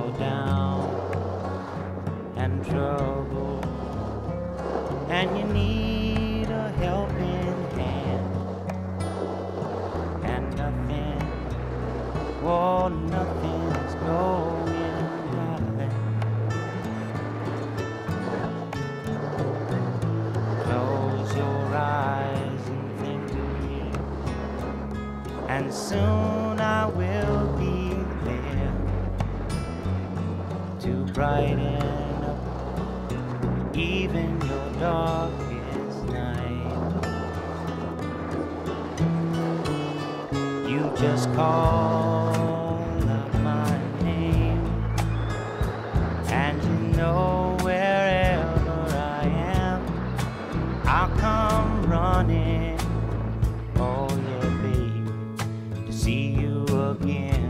you're down and trouble and you need a helping hand, and nothing, oh, nothing's going right. Close your eyes and think of me, and soon I will be there to brighten up even your darkest night. You just call out my name, and you know wherever I am, I'll come running. Oh yeah, baby, to see you again.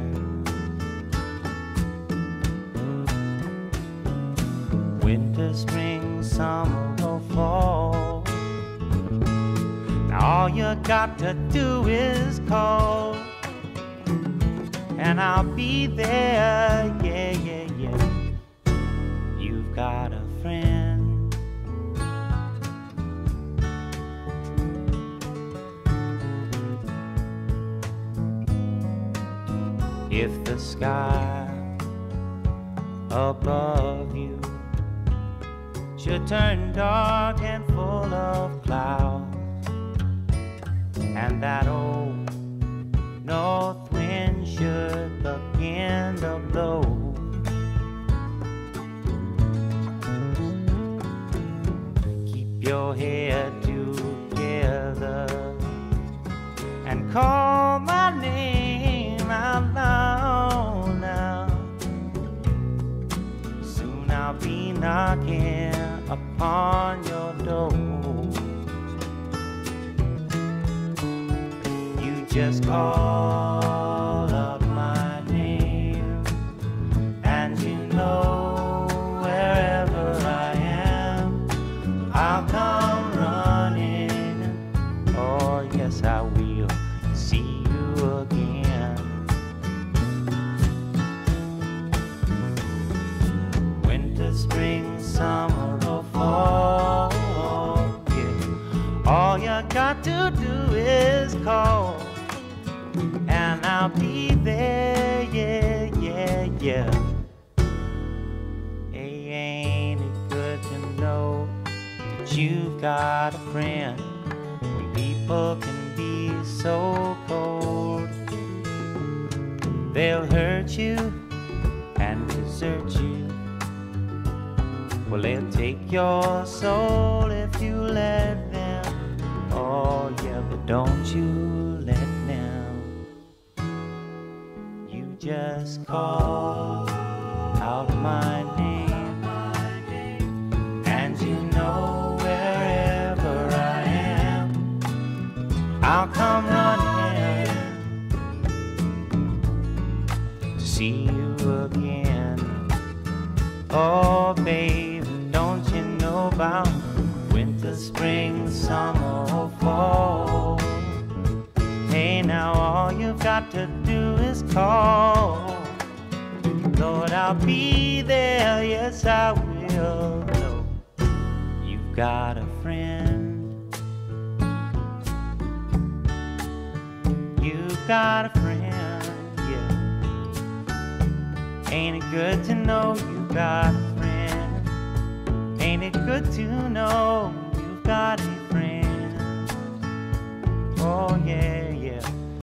Winter, spring, summer or fall, now all you got to do is call, and I'll be there, yeah, yeah, yeah. You've got a friend. If the sky above you should turn dark and full of clouds, and that old north wind should begin to blow, keep your head together and call my name out loud now. Soon I'll be knocking upon your door. You just call out my name, and you know wherever I am, I'll come running. Oh yes, I will see you again. Winter, spring, summer or fall, yeah. All you got to do is call, and I'll be there, yeah, yeah, yeah. Hey, ain't it good to know that you've got a friend? When people can be so cold, they'll hurt you and desert you. Well, they'll take your soul if you let them. Oh yeah, but don't you let them. You just call out my name, and you know wherever I am, I'll come running to see you again. Oh baby, don't you know about winter, spring, summer or fall? Hey now, all you've got to do is call. Lord, I'll be there, yes I will. No, you've got a friend. You've got a friend, yeah. Ain't it good to know you got a friend? Ain't it good to know